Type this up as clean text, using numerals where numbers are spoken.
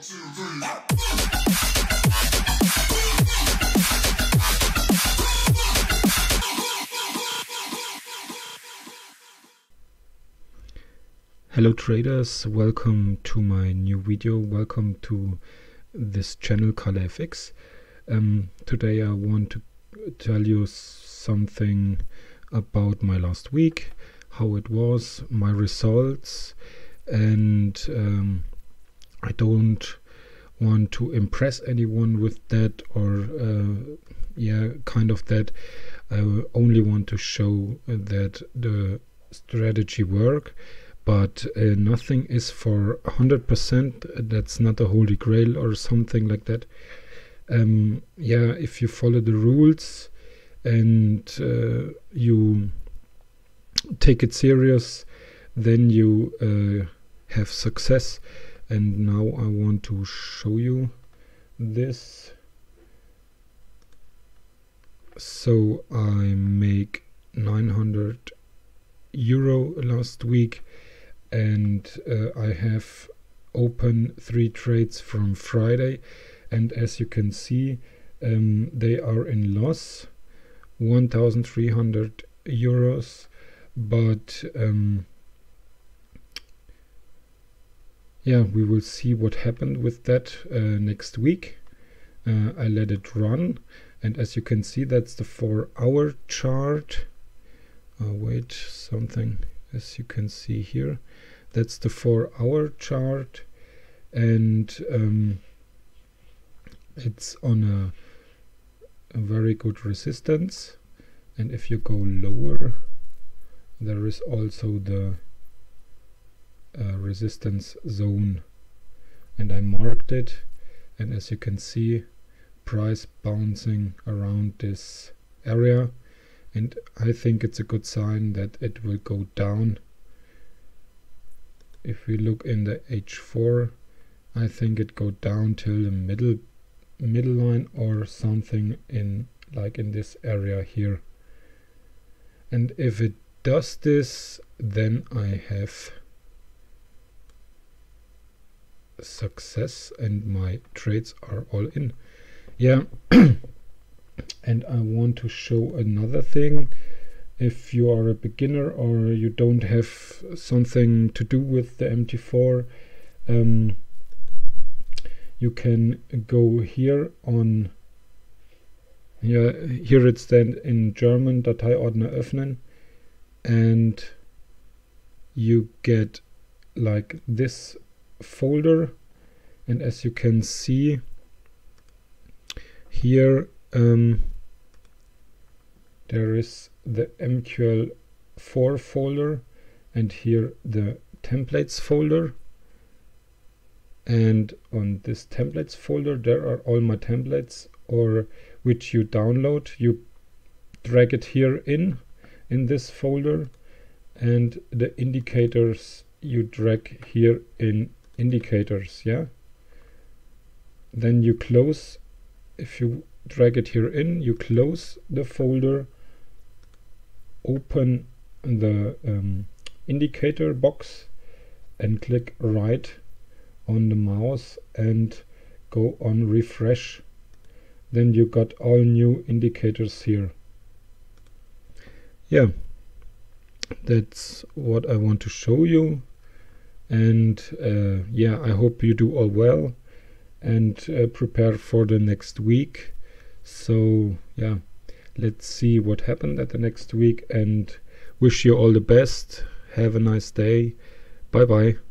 Hello traders, welcome to my new video. Welcome to this channel ColorFX. Today I want to tell you something about my last week, how it was, my results, and I don't want to impress anyone with that, or kind of that. I only want to show that the strategy work, but nothing is for 100%. That's not a holy grail or something like that. If you follow the rules and you take it serious, then you have success. And now I want to show you this. So I make 900 euro last week, and I have open 3 trades from Friday, and as you can see, they are in loss, 1,300 euros, but we will see what happened with that next week. I let it run, and as you can see, that's the 4-hour chart. As you can see here, that's the 4-hour chart, and it's on a very good resistance. And if you go lower, there is also the resistance zone, and I marked it, and as you can see, price bouncing around this area, and I think it's a good sign that it will go down. If we look in the H4, I think it go down till the middle line or something in this area here, and if it does this, then I have success and my trades are all in. And I want to show another thing. If you are a beginner or you don't have something to do with the MT4, you can go here on, here it's then in German, Dateiordner öffnen, and you get like this folder, and as you can see here, there is the MQL4 folder, and here the templates folder, and on this templates folder there are all my templates, or which you download. You drag it here in this folder, and the indicators you drag here in indicators. Then you close. If you drag it here in, you close the folder, open the indicator box, and click right on the mouse and go on refresh. Then you got all new indicators here. That's what I want to show you, and I hope you do all well and prepare for the next week. So let's see what happened at the next week, and wish you all the best. Have a nice day. Bye bye.